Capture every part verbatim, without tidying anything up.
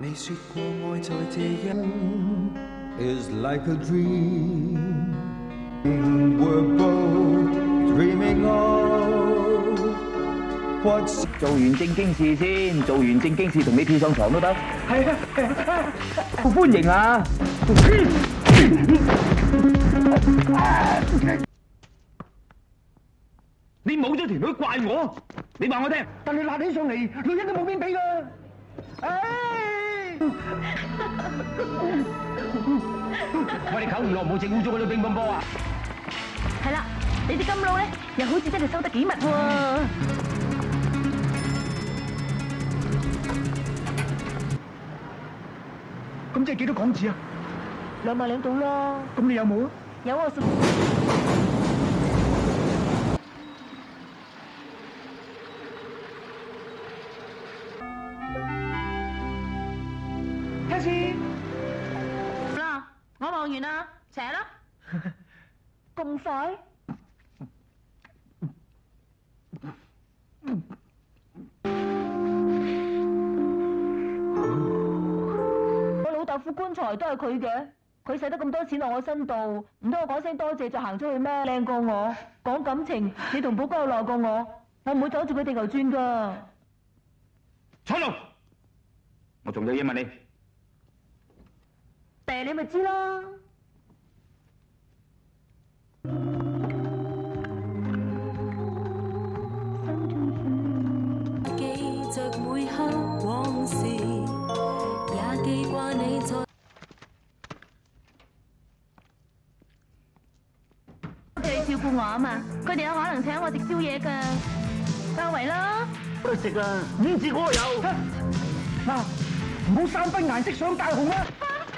你說過愛在這一 is like a dream we're both dreaming of what's 做完正經事先，做完正經事同你跳上床都得。係啊，好歡迎啊！你冇咗條女怪我，你話我聽。但你辣起上嚟，女人都冇面俾㗎。唉！我哋九唔落冇整污糟嗰啲乒乓波啊！ 係啦，你啲金撈咧，又好似真係收得幾密喎。 咁即係幾多港紙啊？ 兩萬兩到咯。 咁你有冇啊？ 有啊，十。 睇先。 嗱，我望完啦，扯啦。咁快？我老豆副棺材都係佢嘅，佢使得咁多錢落我身度，唔通我講聲多謝就行出去咩？靚過我，講感情，你同寶哥耐過我，我唔會阻住佢地球轉㗎。 坐路，我仲有嘢問你。 誒，你咪知啦。 記着每刻往事，也記掛你在。 佢哋照顧我啊嘛，佢哋有可能請我食宵夜㗎，包圍啦。 去食啊！五字我有。嗱，唔好三分顏色上大紅啊！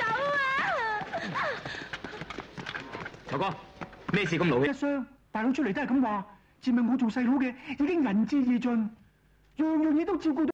頭哥，咩事咁勞氣？ 一雙大佬出嚟都係咁話，自問我做細佬嘅已經仁至義盡，樣樣嘢都照顧到。